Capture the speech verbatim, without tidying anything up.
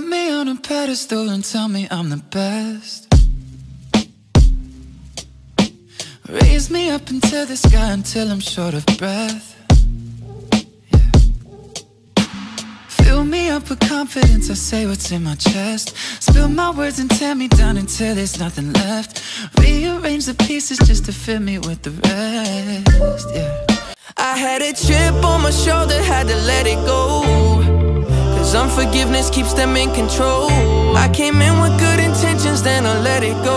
Put me on a pedestal and tell me I'm the best. Raise me up into the sky until I'm short of breath. Fill me up with confidence, I say what's in my chest. Spill my words and tear me down until there's nothing left. Rearrange the pieces just to fit me with the rest, yeah. I had a chip on my shoulder, had to let it go, cause unforgiveness keeps them in control. I came in with good intentions, then I let it go.